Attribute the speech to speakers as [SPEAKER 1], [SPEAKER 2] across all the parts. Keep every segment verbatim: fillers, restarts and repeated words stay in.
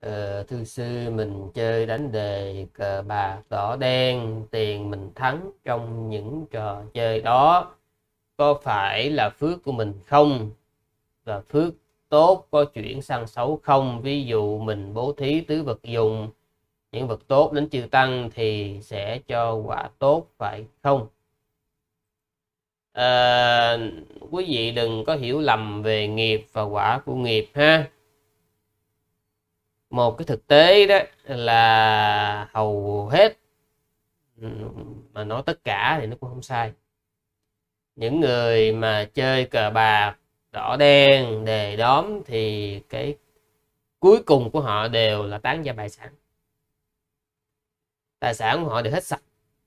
[SPEAKER 1] Ờ, Thưa sư, mình chơi đánh đề cờ bạc đỏ đen, tiền mình thắng trong những trò chơi đó, có phải là phước của mình không? Và phước tốt có chuyển sang xấu không? Ví dụ mình bố thí tứ vật dùng, những vật tốt đến chư tăng thì sẽ cho quả tốt, phải không? Ờ, Quý vị đừng có hiểu lầm về nghiệp và quả của nghiệp ha. Một cái thực tế đó là hầu hết, mà nói tất cả thì nó cũng không sai, những người mà chơi cờ bạc đỏ đen đề đóm thì cái cuối cùng của họ đều là tán gia bại sản, tài sản của họ đều hết sạch.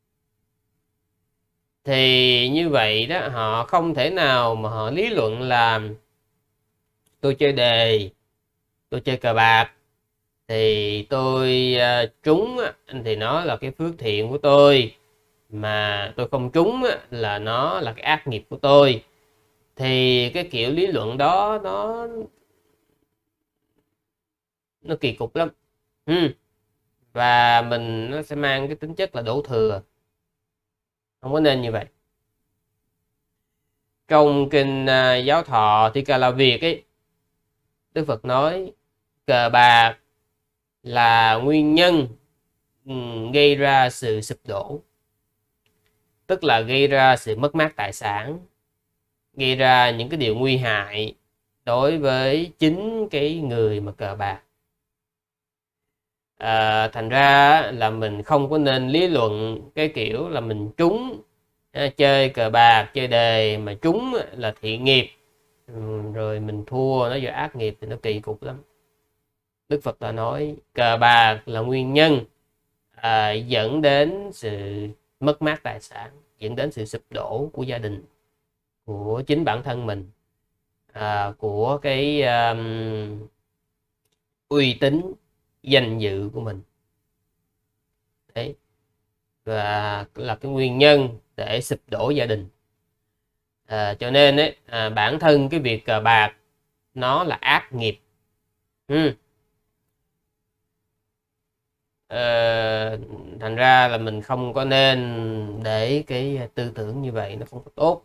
[SPEAKER 1] Thì như vậy đó, họ không thể nào mà họ lý luận là tôi chơi đề, tôi chơi cờ bạc thì tôi uh, trúng thì nó là cái phước thiện của tôi, mà tôi không trúng là nó là cái ác nghiệp của tôi. Thì cái kiểu lý luận đó nó nó kỳ cục lắm, ừ. Và mình nó sẽ mang cái tính chất là đổ thừa, không có nên như vậy. Trong kinh uh, Giáo Thọ Thi Ca La Việt ấy, Đức Phật nói cờ bạc là nguyên nhân gây ra sự sụp đổ, tức là gây ra sự mất mát tài sản, gây ra những cái điều nguy hại đối với chính cái người mà cờ bạc. À, thành ra là mình không có nên lý luận cái kiểu là mình trúng chơi cờ bạc, chơi đề mà trúng là thiện nghiệp, rồi mình thua nó do ác nghiệp thì nó kỳ cục lắm. Đức Phật đã nói cờ bạc là nguyên nhân à, dẫn đến sự mất mát tài sản, dẫn đến sự sụp đổ của gia đình, của chính bản thân mình, à, của cái um, uy tín danh dự của mình. Đấy, và là cái nguyên nhân để sụp đổ gia đình. À, cho nên ấy, à, bản thân cái việc cờ bạc nó là ác nghiệp. Ừ. À, thành ra là mình không có nên để cái tư tưởng như vậy, nó không có tốt.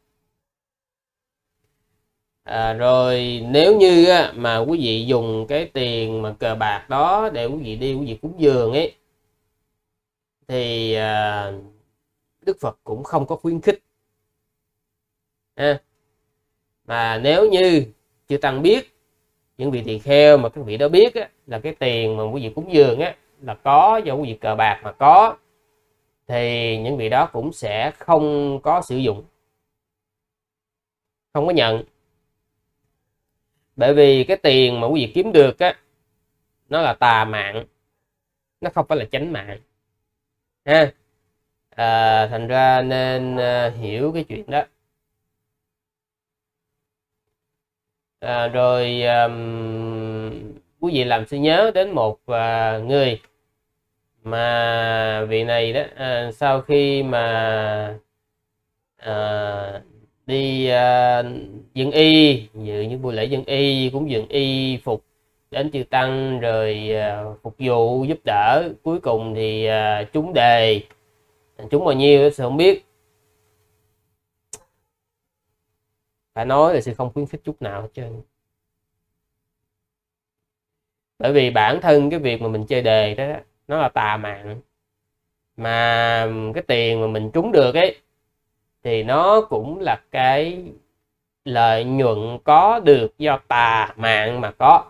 [SPEAKER 1] À, rồi nếu như á, mà quý vị dùng cái tiền mà cờ bạc đó để quý vị đi quý vị cúng dường ấy, thì à, Đức Phật cũng không có khuyến khích. À, mà nếu như chư tăng biết, những vị tỳ kheo mà các vị đó biết á, là cái tiền mà quý vị cúng dường á, là có do quý vị cờ bạc mà có, thì những vị đó cũng sẽ không có sử dụng, không có nhận. Bởi vì cái tiền mà quý vị kiếm được á, nó là tà mạng, nó không phải là chánh mạng ha. À, thành ra nên uh, hiểu cái chuyện đó. À, rồi um, quý vị làm sư nhớ đến một uh, người mà vị này đó, à, sau khi mà à, đi à, dân y, dự những buổi lễ dân y, cũng dường y phục đến chư tăng, rồi à, phục vụ giúp đỡ, cuối cùng thì à, trúng đề, trúng bao nhiêu thì không biết. Phải nói là sư không khuyến khích chút nào hết trơn. Bởi vì bản thân cái việc mà mình chơi đề đó, nó là tà mạng, mà cái tiền mà mình trúng được ấy thì nó cũng là cái lợi nhuận có được do tà mạng mà có.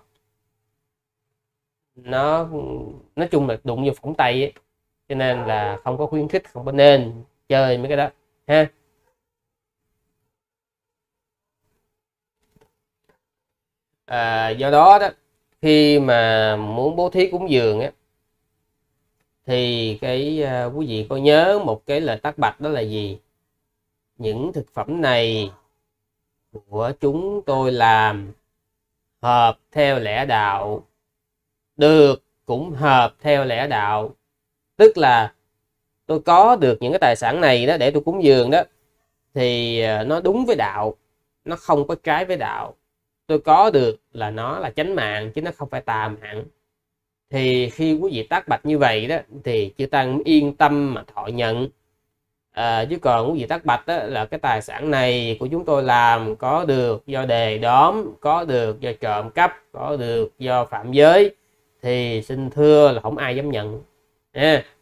[SPEAKER 1] Nó nói chung là đụng vô phỏng tay ấy. Cho nên là không có khuyến khích, không có nên chơi mấy cái đó ha. À, do đó đó, khi mà muốn bố thí cúng dường á, thì cái uh, quý vị có nhớ một cái lời tắc bạch, đó là gì? Những thực phẩm này của chúng tôi làm hợp theo lẽ đạo, được cũng hợp theo lẽ đạo. Tức là tôi có được những cái tài sản này đó để tôi cúng dường đó, thì nó đúng với đạo, nó không có trái với đạo. Tôi có được là nó là chánh mạng chứ nó không phải tà mạng. thì khi quý vị tác bạch như vậy đó thì chư tăng yên tâm mà thọ nhận. À, chứ còn quý vị tác bạch đó là cái tài sản này của chúng tôi làm có được do đề đóm, có được do trộm cắp, có được do phạm giới, thì xin thưa là không ai dám nhận. À,